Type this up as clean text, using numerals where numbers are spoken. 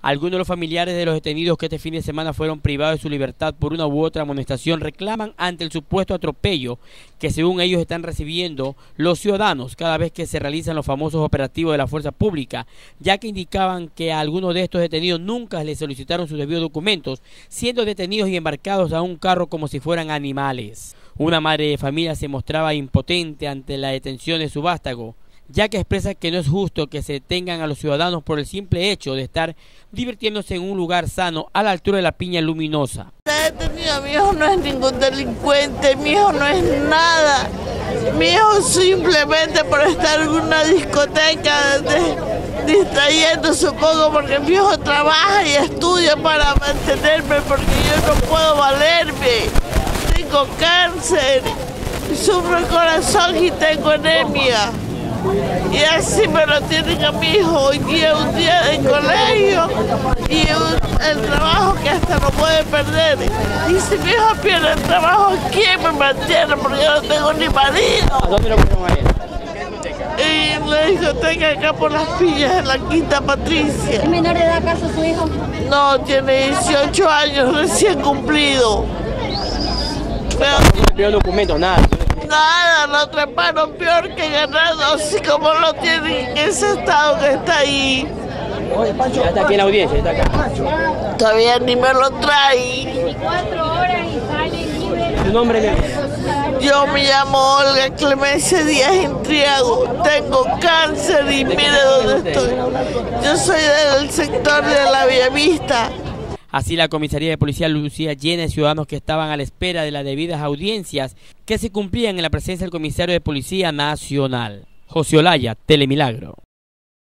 Algunos de los familiares de los detenidos que este fin de semana fueron privados de su libertad por una u otra amonestación reclaman ante el supuesto atropello que según ellos están recibiendo los ciudadanos cada vez que se realizan los famosos operativos de la fuerza pública, ya que indicaban que a algunos de estos detenidos nunca les solicitaron sus debidos documentos, siendo detenidos y embarcados a un carro como si fueran animales. Una madre de familia se mostraba impotente ante la detención de su vástago, ya que expresa que no es justo que se detengan a los ciudadanos por el simple hecho de estar divirtiéndose en un lugar sano a la altura de la Piña Luminosa. Mi hijo no es ningún delincuente, mi hijo no es nada. Mi hijo simplemente por estar en una discoteca distrayendo, supongo, porque mi hijo trabaja y estudia para mantenerme, porque yo no puedo valerme. Tengo cáncer, sufro el corazón y tengo anemia. Y así me lo tienen a mi hijo. Hoy día un día de colegio y el trabajo que hasta no puede perder. Y si mi hijo pierde el trabajo, ¿quién me mantiene? Porque yo no tengo ni marido. ¿A dónde lo pusieron a él? En la discoteca acá por Las Piñas, en la Quinta Patricia. ¿Es menor de edad acaso su hijo? No, tiene 18 años recién cumplido. Pero no pidió documentos, nada. Nada, lo treparon peor que ganado, así como lo tienen en ese estado que está ahí. Ya está aquí en la audiencia, está acá. Todavía ni me lo trae. 24 horas y sale libre. ¿Tu nombre es? Yo me llamo Olga Clemencia Díaz Intriago, tengo cáncer y mire dónde estoy. Yo soy del sector de la Bellavista. Así la comisaría de policía lucía llena de ciudadanos que estaban a la espera de las debidas audiencias que se cumplían en la presencia del comisario de Policía Nacional. José Olaya, Telemilagro.